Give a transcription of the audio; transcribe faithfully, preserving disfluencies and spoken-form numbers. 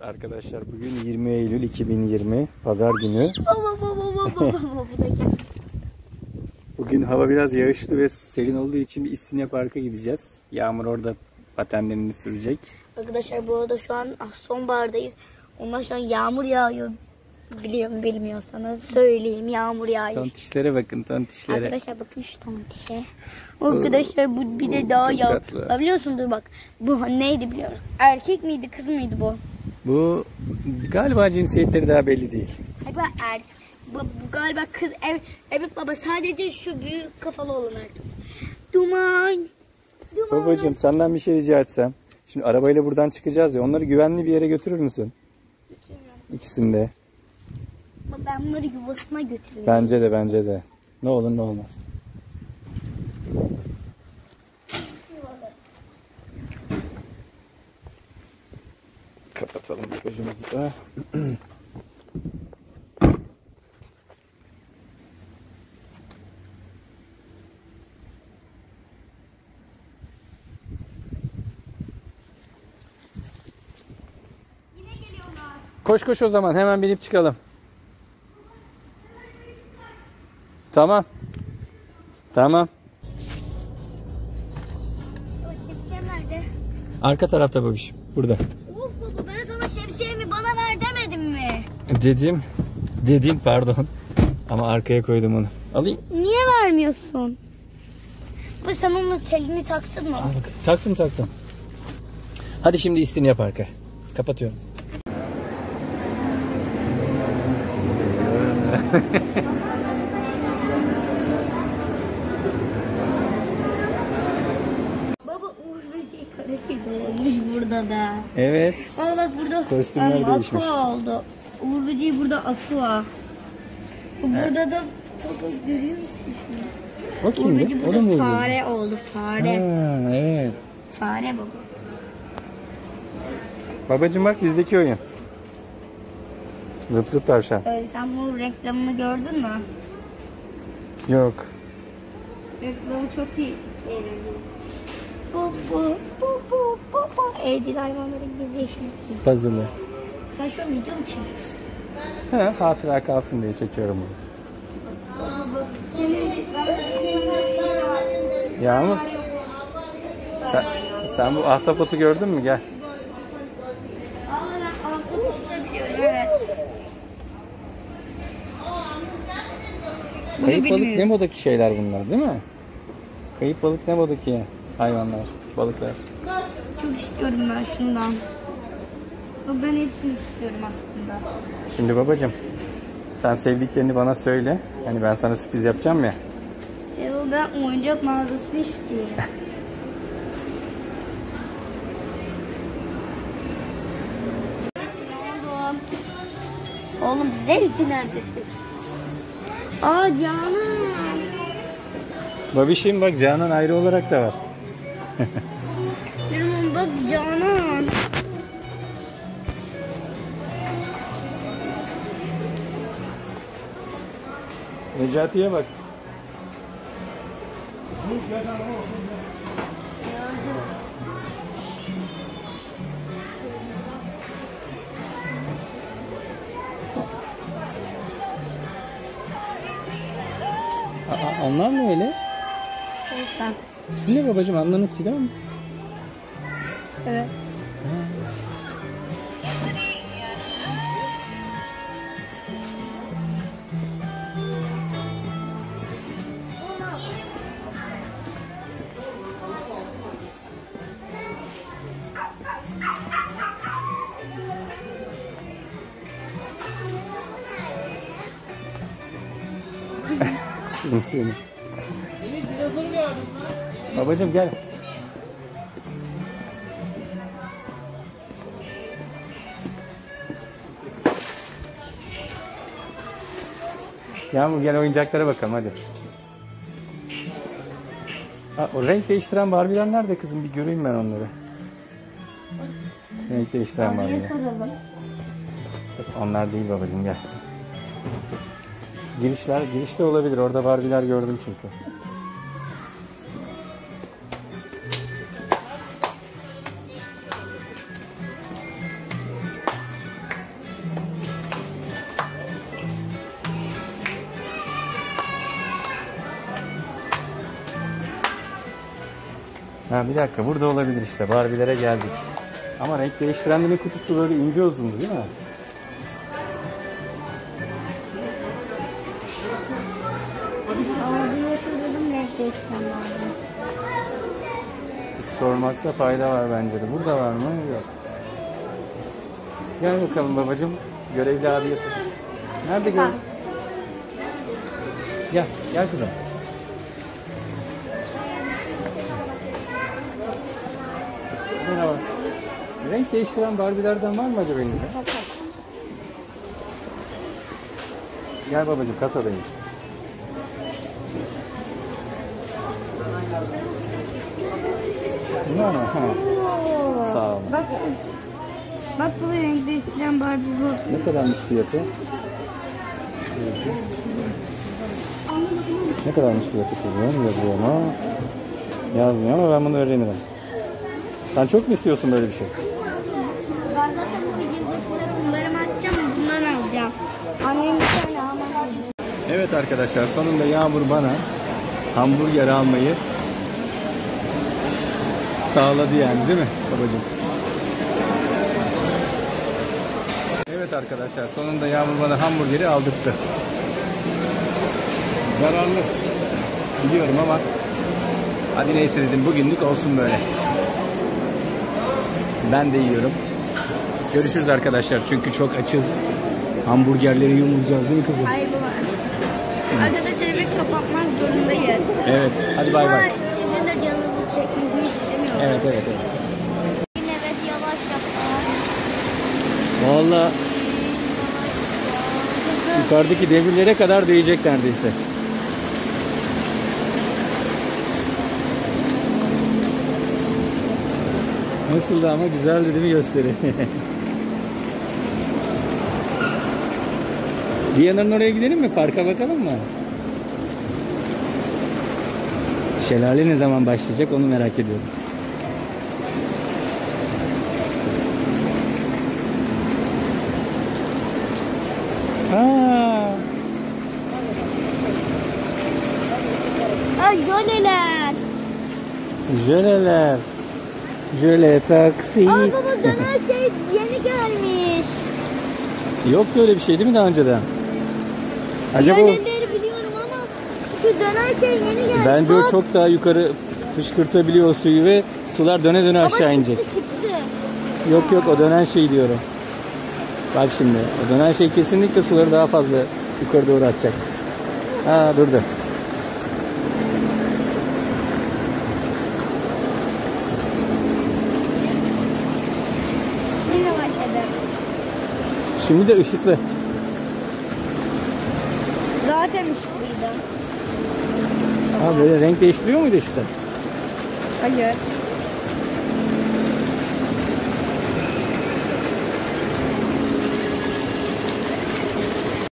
Arkadaşlar bugün yirmi Eylül iki bin yirmi Pazar günü. Bugün hava biraz yağışlı ve serin olduğu için bir İstinye Park'a gideceğiz. Yağmur orada patenlerini sürecek. Arkadaşlar bu arada şu an sonbahardayız. Ondan şu an yağmur yağıyor. Biliyorum, bilmiyorsanız söyleyeyim, yağmur yağıyor. Tontişlere bakın, tontişlere. Arkadaşlar bakın şu tontişe. Arkadaşlar bu bir de daha yağ. Biliyorsun dur bak. Bu neydi biliyor musun? Erkek miydi, kız mıydı bu? Bu galiba cinsiyetleri daha belli değil. Hayır, erkek. Bu, bu galiba kız. Evet, evet baba, sadece şu büyük kafalı olan erkek. Duman. Duman. Babacığım senden bir şey rica etsem. Şimdi arabayla buradan çıkacağız ya, onları güvenli bir yere götürür müsün? Götürürüm. İkisini de. Ben bunları yuvasına götürüyorum. Bence de bence de. Ne olur ne olmaz. Kapatalım bagajımızı da. Koş koş o zaman, hemen binip çıkalım. Tamam. Tamam. O şemsiyem nerede? Arka tarafta babiş. Burada. Of baba, ben sana şemsiyemi bana ver demedim mi? Dedim. Dedim pardon. Ama arkaya koydum onu. Alayım. Niye vermiyorsun? Bu sen onun telini taktın mı? Al bak. Taktım taktım. Hadi şimdi İstinye Park'a. Kapatıyorum. Baba Uğur Böceği kara kedi olmuş burada da. Evet. Ama bak burada Kostümler um, değişmiş. aqua oldu. Uğur Böceği burada aqua. Burada evet. Da baba görüyor musun şunu? O Uğur kimdi? Böceği O da mı burada oldu? fare oldu, fare. Ha, evet. Fare baba. Babacığım bak bizdeki oyun. Zıp zıp tavşan. Ee, sen bu reklamını gördün mü? Yok. Reklamı çok iyi. Eğlenceli. Bu bu bu bu bu bu. Evcil hayvanların gizli yaşamı. Puzzle'ı. Sen şu an video mu çekiyorsun? Ha, hatıra kalsın diye çekiyorum bunu. Yağmur. Sen, sen bu ahtapotu gördün mü? Gel. Evet. Kayıp balık Nemo'daki şeyler bunlar değil mi? Kayıp balık Nemo'daki hayvanlar, balıklar. Çok istiyorum ben şundan. Ben hepsini istiyorum aslında. Şimdi babacığım, sen sevdiklerini bana söyle. Hani ben sana sürpriz yapacağım ya. E, ben oyuncak mağazasını istiyorum. Oğlum. Oğlum neresi neredesin? Aa Canan. Babişim bak, Canan ayrı olarak da var. Canım bak Canan. Necati'ye bak. Aa, onlar ne öyle? Neyse. Şu ne babacığım, Anna'nın silahı mı? Evet. Seni seni. Babacığım gel. Yağmur gel, oyuncaklara bakalım hadi. Ha, o renk değiştiren Barbie'ler nerede kızım? Bir göreyim ben onları. Renk değiştiren Barbie'ler. Onlar değil babacığım, gel. Girişler, girişte olabilir. Orada Barbie'ler gördüm çünkü. Ha bir dakika, burada olabilir işte. Barbie'lere geldik. Ama renk değiştirenlerin kutusu böyle ince uzundu değil mi? Abiye soralım renk değiştiren Barbie. Sormakta fayda var bence de. Burada var mı? Yok. Gel bakalım babacığım. Görevli abiye sor. Nerede gör? Gel, gel kızım. Merhaba. Renk değiştiren Barbie'lerden var mı acaba elinizde? Gel babacığım, kasadaymış. Ne ana? Ha. Sağ olun. Bak, bak bu renk değiştiren Barbie bu. Ne kadarmış fiyatı? Ne kadarmış fiyatı kızım? Yazıyor ama. Yazmıyor ama ben bunu öğrenirim. Sen çok mu istiyorsun böyle bir şey? Ben zaten bu yıldızları bunları açacağım, bunları alacağım. Annem bir tane almam. Evet arkadaşlar, sonunda Yağmur bana hamburger almayı sağladı yani, değil mi babacığım? Evet arkadaşlar, sonunda Yağmur bana hamburgeri aldırttı. Zararlı biliyorum ama hadi neyse dedim, bugünlük olsun böyle. Ben de yiyorum. Görüşürüz arkadaşlar çünkü çok açız. Hamburgerleri yumulacağız değil mi kızım? Hayır baba. Arkadaşlar eve kapatmak zorundayız. Evet, hadi bay Ama bay. sizin de canınızı çekmenizi istemiyorum. Evet evet evet. Evet yavaş yap. Valla yukarıdaki demirlere kadar değecek neredeyse. Nasıldı ama, güzeldi değil mi gösteri? Diyana'nın oraya gidelim mi? Parka bakalım mı? Şelale ne zaman başlayacak onu merak ediyorum. Ha. Ay jöleler. Jöleler. Jöle taksi. Aa baba döner şey yeni gelmiş. Yoktu öyle bir şey değil mi daha önceden? Acaba o... Jöleleri biliyorum ama şu döner şey yeni gelmiş. Bence Bak. o çok daha yukarı fışkırtabiliyor o suyu ve sular döne döne aşağı Baba inecek. çıktı, çıktı. Yok yok, o dönen şey diyorum. Bak şimdi, o dönen şey kesinlikle suları daha fazla yukarı doğru atacak. Ha durdu. Yine başladı. Şimdi de ışıklı. Zaten ışıklıydı. Ha böyle renk değiştiriyor muydu ışıklar? Hayır.